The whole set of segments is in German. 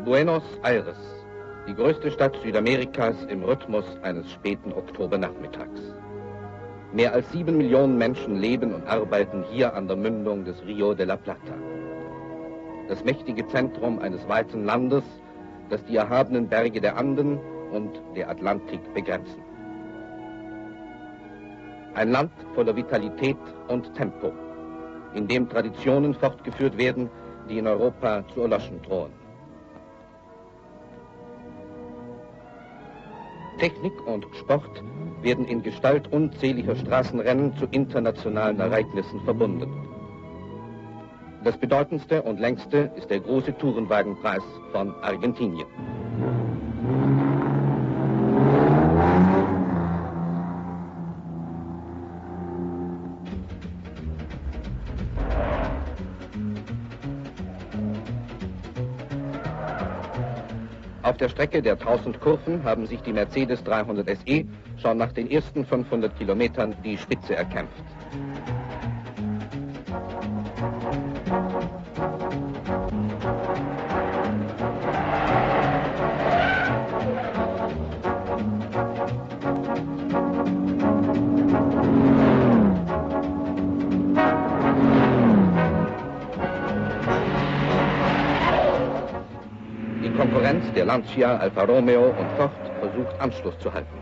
Buenos Aires, die größte Stadt Südamerikas im Rhythmus eines späten Oktobernachmittags. Mehr als 7 Millionen Menschen leben und arbeiten hier an der Mündung des Rio de la Plata. Das mächtige Zentrum eines weiten Landes, das die erhabenen Berge der Anden und der Atlantik begrenzen. Ein Land voller Vitalität und Tempo, in dem Traditionen fortgeführt werden, die in Europa zu erloschen drohen. Technik und Sport werden in Gestalt unzähliger Straßenrennen zu internationalen Ereignissen verbunden. Das bedeutendste und längste ist der große Tourenwagenpreis von Argentinien. Auf der Strecke der 1000 Kurven haben sich die Mercedes 300 SE schon nach den ersten 500 Kilometern die Spitze erkämpft. Die Konkurrenz der Lancia, Alfa Romeo und Ford versucht Anschluss zu halten.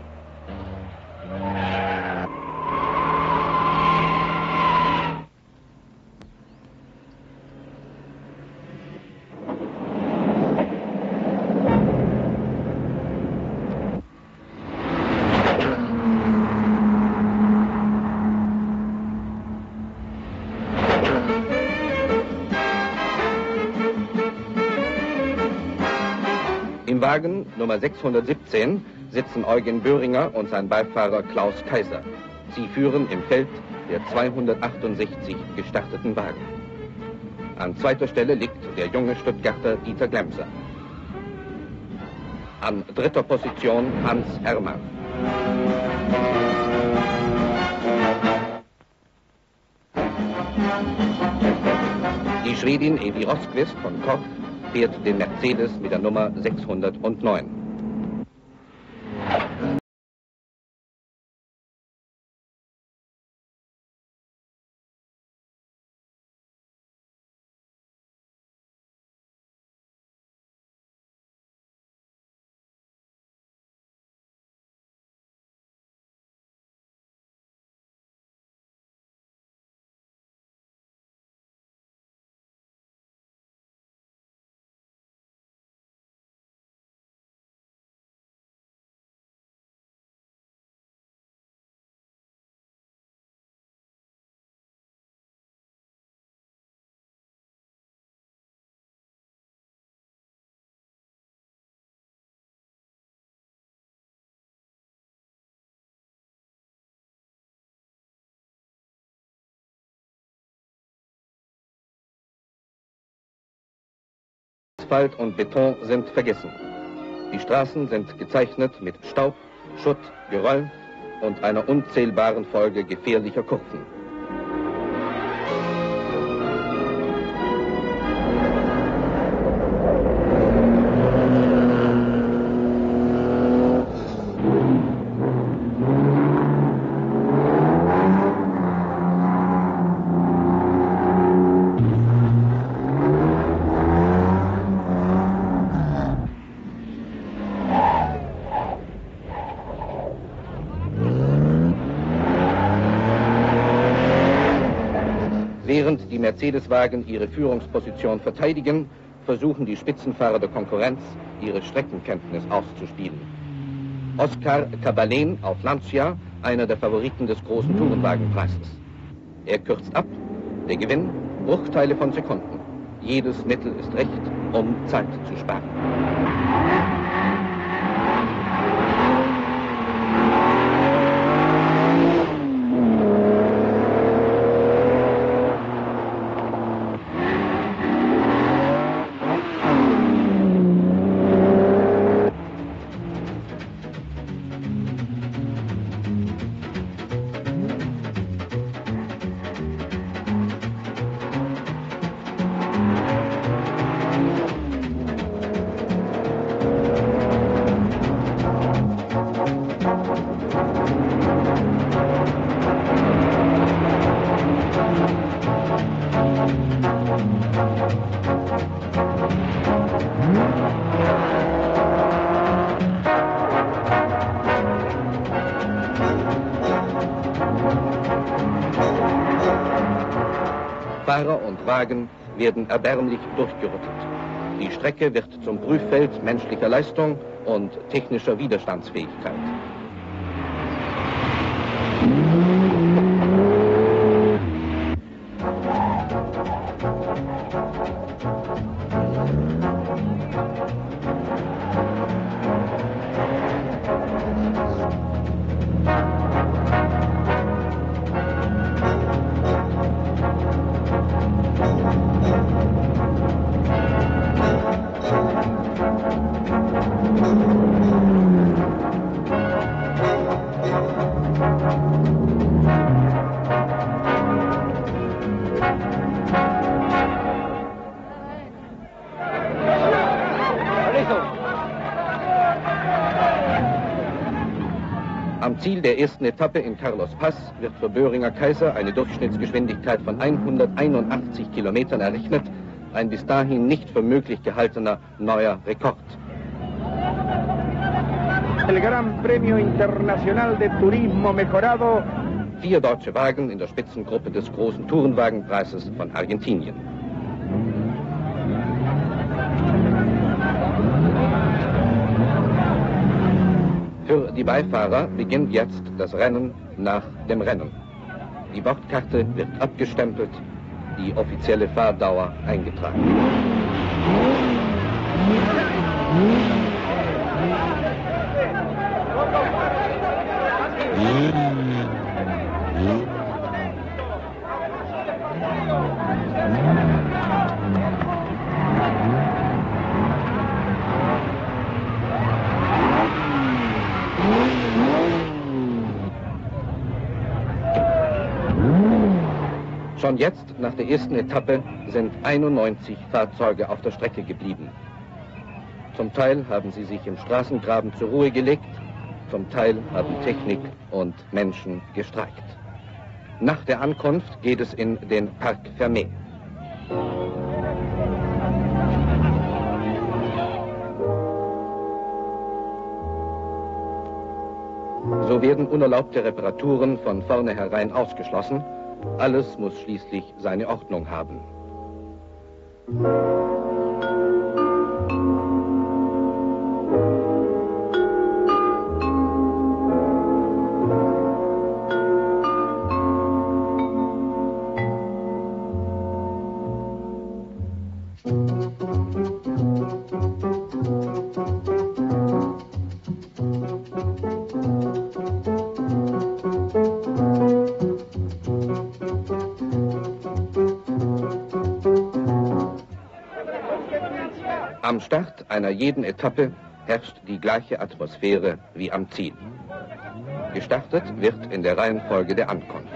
Im Wagen Nummer 617 sitzen Eugen Böhringer und sein Beifahrer Klaus Kaiser. Sie führen im Feld der 268 gestarteten Wagen. An zweiter Stelle liegt der junge Stuttgarter Dieter Glemser. An dritter Position Hans Herrmann. Die Schwedin Evi Rosqvist von Korf fährt den Mercedes mit der Nummer 609. Asphalt und Beton sind vergessen. Die Straßen sind gezeichnet mit Staub, Schutt, Geröll und einer unzählbaren Folge gefährlicher Kurven. Während die Mercedes-Wagen ihre Führungsposition verteidigen, versuchen die Spitzenfahrer der Konkurrenz, ihre Streckenkenntnis auszuspielen. Oscar Cabalen auf Lancia, einer der Favoriten des großen Tourenwagenpreises. Er kürzt ab, der Gewinn Bruchteile von Sekunden. Jedes Mittel ist recht, um Zeit zu sparen. Fahrer und Wagen werden erbärmlich durchgerüttelt. Die Strecke wird zum Prüffeld menschlicher Leistung und technischer Widerstandsfähigkeit. Am Ziel der ersten Etappe in Carlos Pass wird für Böhringer Kaiser eine Durchschnittsgeschwindigkeit von 181 Kilometern errechnet, ein bis dahin nicht für möglich gehaltener neuer Rekord. El Gran Premio Internacional de Turismo Mejorado. 4 deutsche Wagen in der Spitzengruppe des großen Tourenwagenpreises von Argentinien. Für die Beifahrer beginnt jetzt das Rennen nach dem Rennen. Die Bordkarte wird abgestempelt, die offizielle Fahrdauer eingetragen. Schon jetzt, nach der ersten Etappe, sind 91 Fahrzeuge auf der Strecke geblieben. Zum Teil haben sie sich im Straßengraben zur Ruhe gelegt, zum Teil haben Technik und Menschen gestreikt. Nach der Ankunft geht es in den Parc Fermé. So werden unerlaubte Reparaturen von vornherein ausgeschlossen. Alles muss schließlich seine Ordnung haben. Am Start einer jeden Etappe herrscht die gleiche Atmosphäre wie am Ziel. Gestartet wird in der Reihenfolge der Ankunft.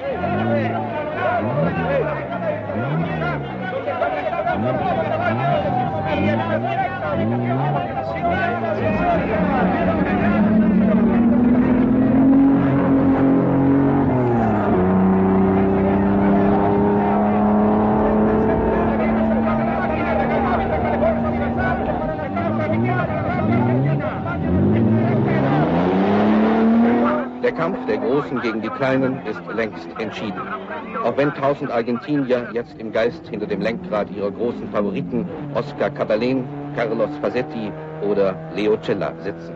Der Kampf der Großen gegen die Kleinen ist längst entschieden. Auch wenn 1000 Argentinier jetzt im Geist hinter dem Lenkrad ihrer großen Favoriten Oscar Caballén, Carlos Fasetti oder Leo Cella sitzen.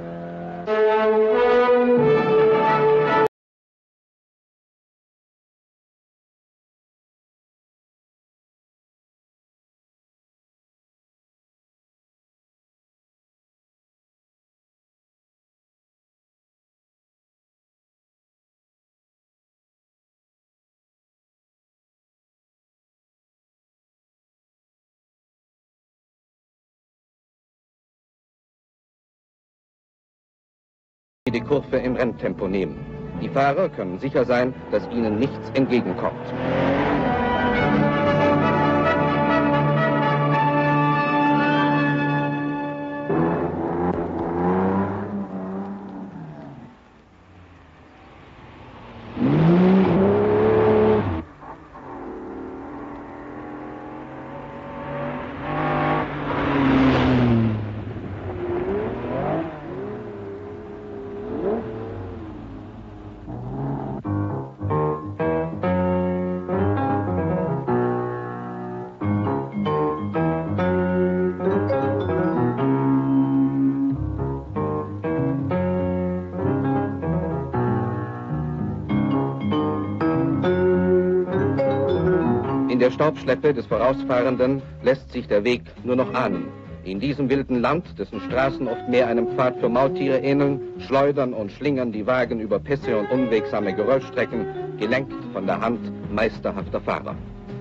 Die Kurve im Renntempo nehmen. Die Fahrer können sicher sein, dass ihnen nichts entgegenkommt. Staubschleppe des Vorausfahrenden lässt sich der Weg nur noch ahnen. In diesem wilden Land, dessen Straßen oft mehr einem Pfad für Maultiere ähneln, schleudern und schlingern die Wagen über Pässe und unwegsame Geröllstrecken, gelenkt von der Hand meisterhafter Fahrer.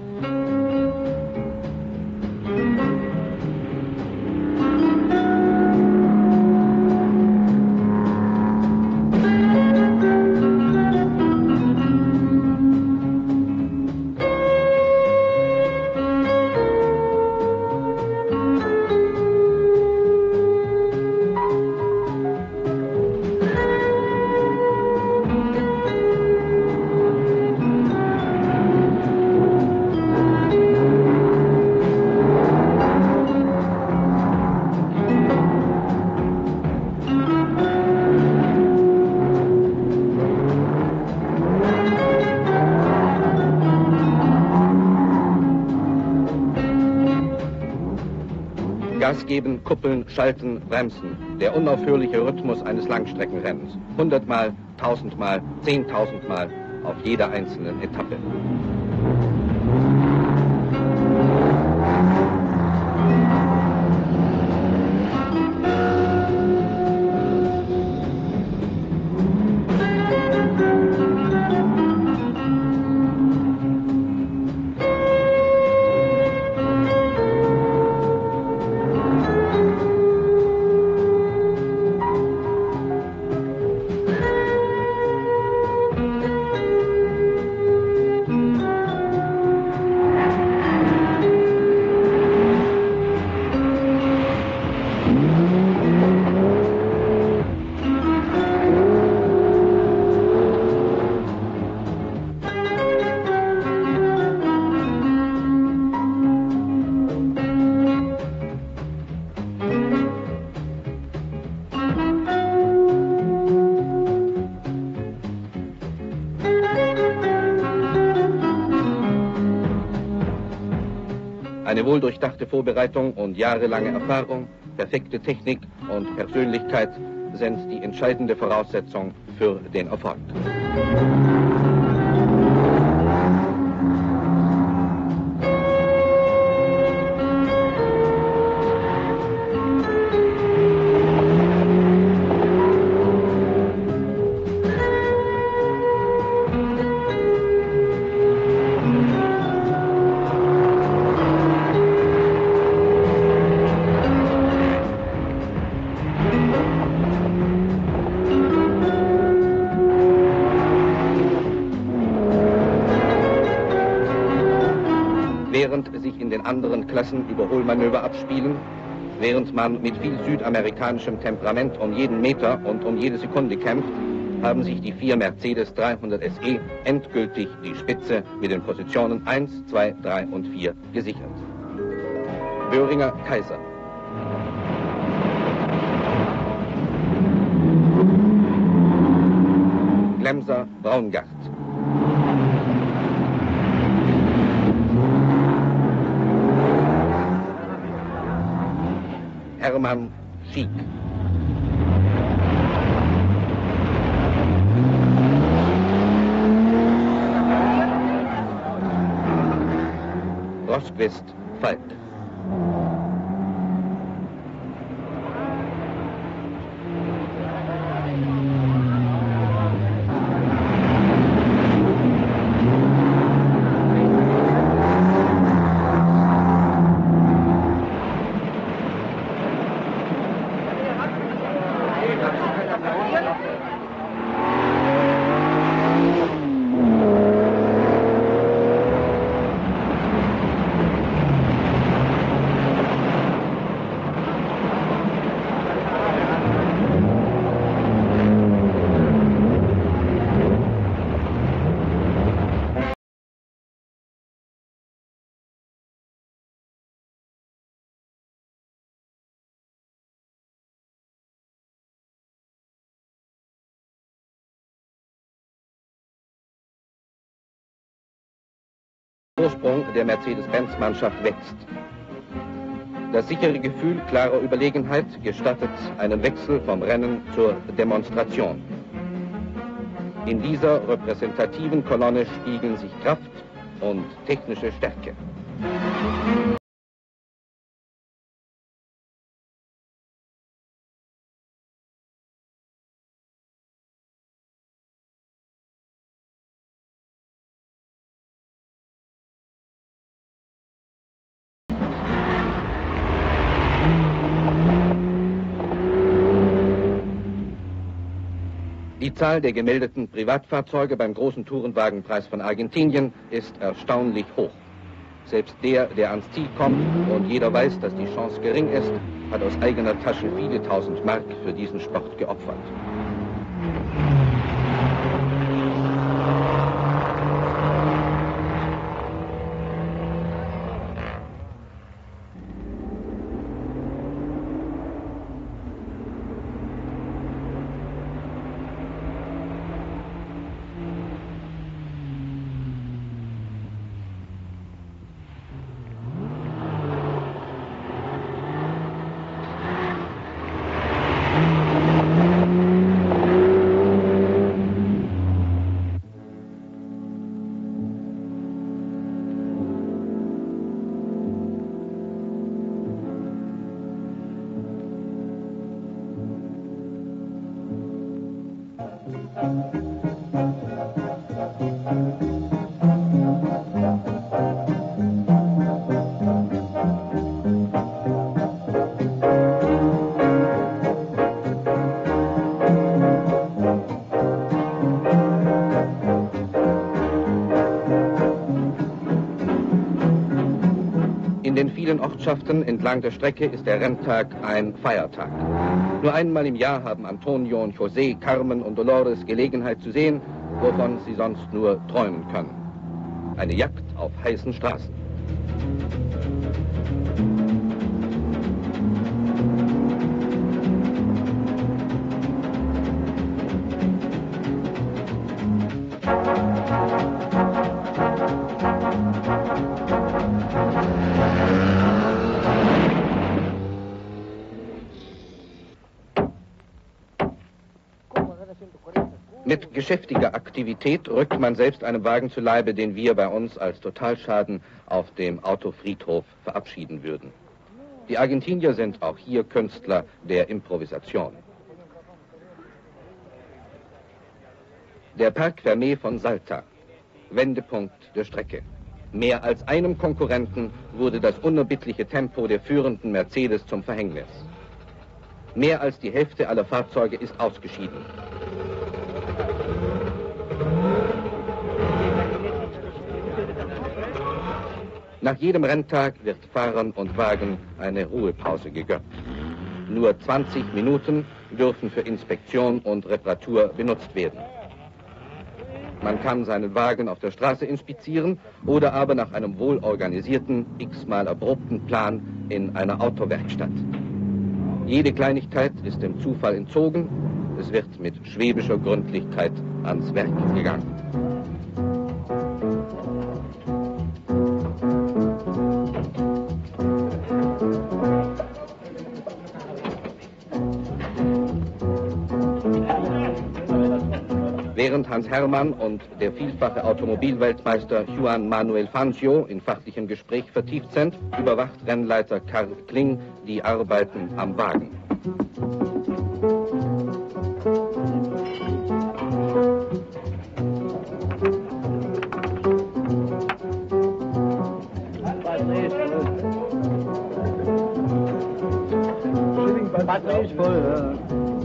Gas geben, kuppeln, schalten, bremsen. Der unaufhörliche Rhythmus eines Langstreckenrennens. 100-mal, 1000-mal, 10.000-mal auf jeder einzelnen Etappe. Eine wohldurchdachte Vorbereitung und jahrelange Erfahrung, perfekte Technik und Persönlichkeit sind die entscheidende Voraussetzung für den Erfolg. Während sich in den anderen Klassen Überholmanöver abspielen, während man mit viel südamerikanischem Temperament um jeden Meter und um jede Sekunde kämpft, haben sich die 4 Mercedes 300 SE endgültig die Spitze mit den Positionen 1, 2, 3 und 4 gesichert. Böhringer Kaiser. Glemser Braungart. Hermann Schiek. Rosquist Falk. Der Vorsprung der Mercedes-Benz-Mannschaft wächst. Das sichere Gefühl klarer Überlegenheit gestattet einen Wechsel vom Rennen zur Demonstration. In dieser repräsentativen Kolonne spiegeln sich Kraft, und technische Stärke. Die Zahl der gemeldeten Privatfahrzeuge beim großen Tourenwagenpreis von Argentinien ist erstaunlich hoch. Selbst der ans Ziel kommt und jeder weiß, dass die Chance gering ist, hat aus eigener Tasche viele tausend Mark für diesen Sport geopfert. In den vielen Ortschaften entlang der Strecke ist der Renntag ein Feiertag. Nur einmal im Jahr haben Antonio und José, Carmen und Dolores Gelegenheit zu sehen, wovon sie sonst nur träumen können. Eine Jagd auf heißen Straßen. Mit geschäftiger Aktivität rückt man selbst einem Wagen zu Leibe, den wir bei uns als Totalschaden auf dem Autofriedhof verabschieden würden. Die Argentinier sind auch hier Künstler der Improvisation. Der Parc Fermé von Salta, Wendepunkt der Strecke. Mehr als einem Konkurrenten wurde das unerbittliche Tempo der führenden Mercedes zum Verhängnis. Mehr als die Hälfte aller Fahrzeuge ist ausgeschieden. Nach jedem Renntag wird Fahrern und Wagen eine Ruhepause gegönnt. Nur 20 Minuten dürfen für Inspektion und Reparatur benutzt werden. Man kann seinen Wagen auf der Straße inspizieren oder aber nach einem wohlorganisierten, x-mal erprobten Plan in einer Autowerkstatt. Jede Kleinigkeit ist dem Zufall entzogen. Es wird mit schwäbischer Gründlichkeit ans Werk gegangen. Während Hans Hermann und der vielfache Automobilweltmeister Juan Manuel Fangio in fachlichem Gespräch vertieft sind, überwacht Rennleiter Karl Kling die Arbeiten am Wagen. Batterie ist voll.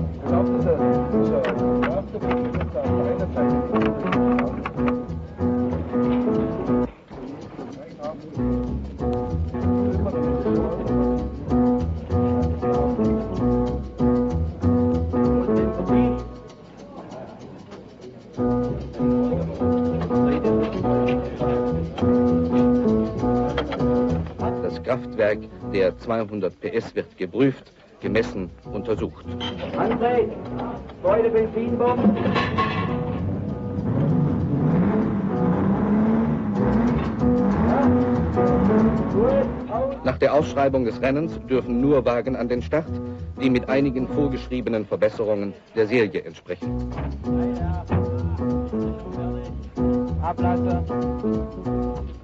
Das Kraftwerk der 200 PS wird geprüft, gemessen, untersucht. André, zweite Benzinbombe. Nach der Ausschreibung des Rennens dürfen nur Wagen an den Start, die mit einigen vorgeschriebenen Verbesserungen der Serie entsprechen. Ablasse.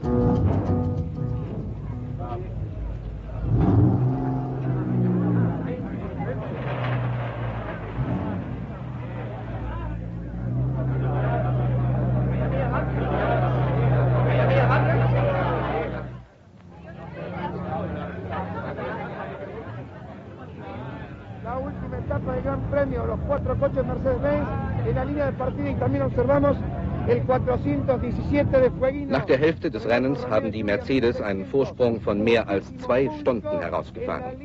última etapa del Gran Premio, los 4 coches Mercedes-Benz en la línea de partida y también observamos el 417 de Fueguino. Nach der Hälfte des Rennens haben die Mercedes einen Vorsprung von mehr als 2 Stunden herausgefahren.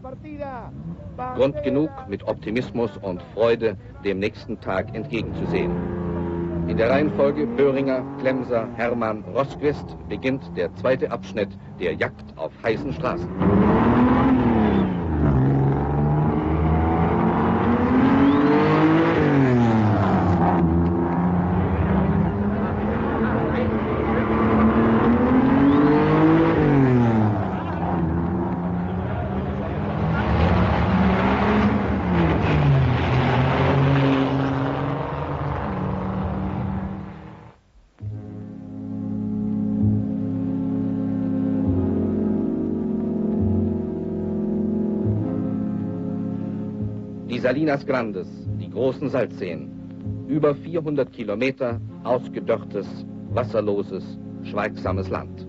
Grund genug, mit Optimismus und Freude dem nächsten Tag entgegenzusehen. In der Reihenfolge Böhringer, Klemser, Hermann, Rosquist beginnt der zweite Abschnitt der Jagd auf heißen Straßen. Die Salinas Grandes, die großen Salzseen. Über 400 Kilometer ausgedörrtes, wasserloses, schweigsames Land.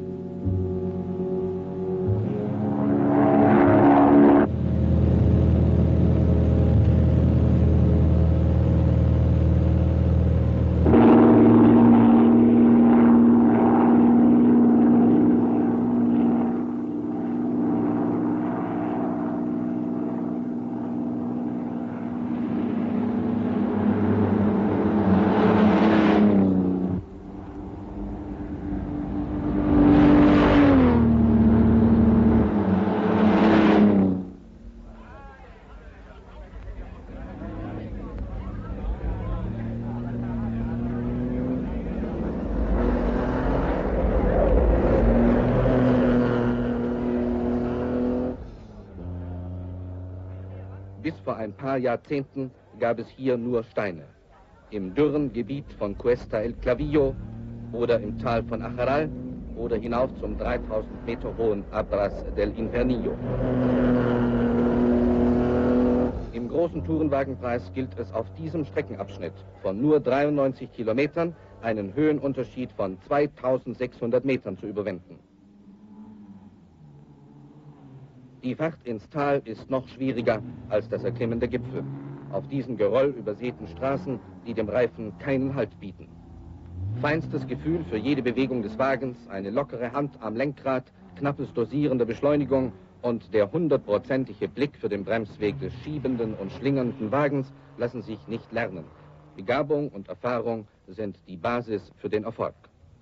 Bis vor ein paar Jahrzehnten gab es hier nur Steine. Im dürren Gebiet von Cuesta el Clavillo oder im Tal von Acharal oder hinauf zum 3000 Meter hohen Abras del Infernillo. Im großen Tourenwagenpreis gilt es auf diesem Streckenabschnitt von nur 93 Kilometern einen Höhenunterschied von 2600 Metern zu überwinden. Die Fahrt ins Tal ist noch schwieriger als das Erklimmen der Gipfel. Auf diesen geröllübersäten Straßen, die dem Reifen keinen Halt bieten. Feinstes Gefühl für jede Bewegung des Wagens, eine lockere Hand am Lenkrad, knappes Dosieren der Beschleunigung und der 100-prozentige Blick für den Bremsweg des schiebenden und schlingernden Wagens lassen sich nicht lernen. Begabung und Erfahrung sind die Basis für den Erfolg.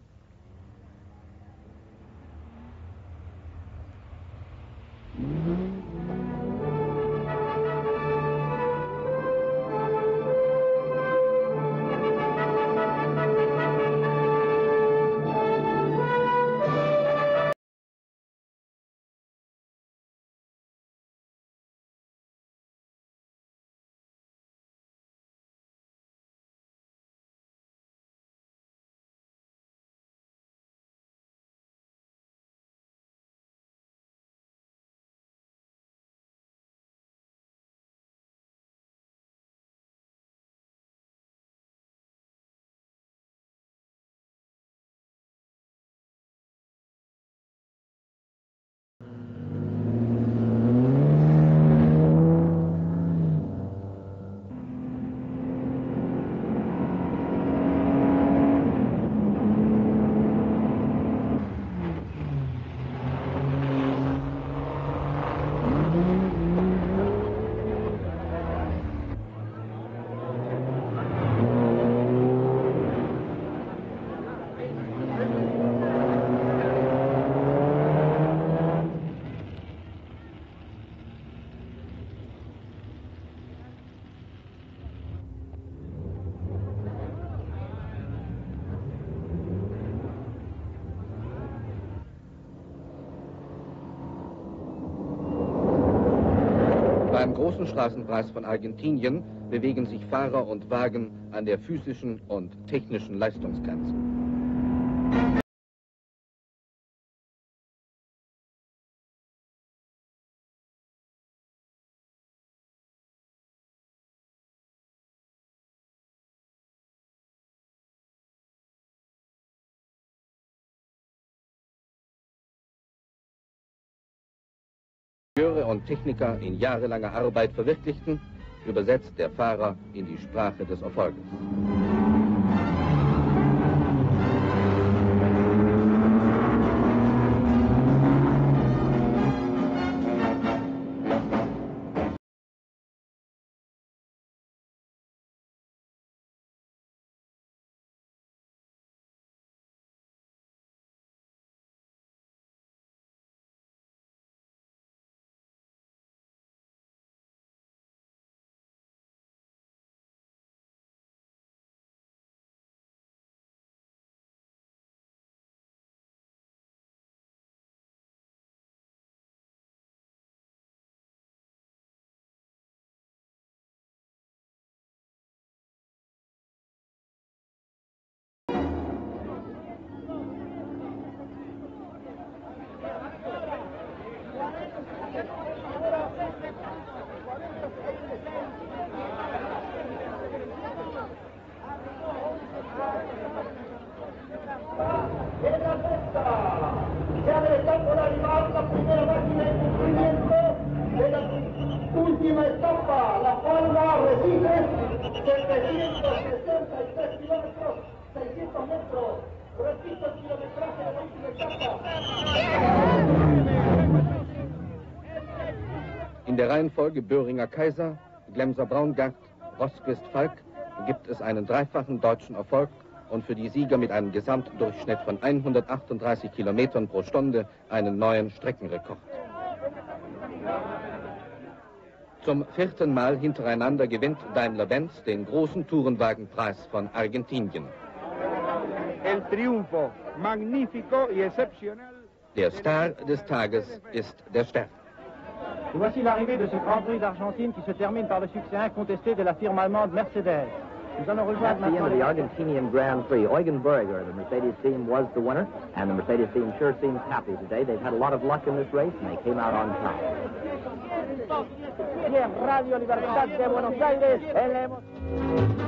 Beim großen Straßenpreis von Argentinien bewegen sich Fahrer und Wagen an der physischen und technischen Leistungsgrenze. Ingenieure und Techniker in jahrelanger Arbeit verwirklichten, übersetzt der Fahrer in die Sprache des Erfolges. En la sexta, se abre campo la rival, la primera máquina de cumplimiento de la última etapa, La Palma, Arrecifes, 763 kilómetros, 600 metros. Repito el kilometraje de la última etapa. In der Reihenfolge Böhringer Kaiser, Glemser Braungart, Rostquist Falk gibt es einen dreifachen deutschen Erfolg und für die Sieger mit einem Gesamtdurchschnitt von 138 Kilometern pro Stunde einen neuen Streckenrekord. Zum 4. Mal hintereinander gewinnt Daimler-Benz den großen Tourenwagenpreis von Argentinien. El triunfo magnífico y excepcional. Der Star des Tages ist der Stern. Et voici l'arrivée de ce Grand Prix d'Argentine qui se termine par le succès incontesté de la firme allemande Mercedes. Nous allons rejoindre At the end of the Argentinian Grand Prix, Eugen Berger, the Mercedes team, was the winner, and the Mercedes team sure seems happy today. They've had a lot of luck in this race, and they came out on top. Bien, Radio Libertad de Buenos Aires.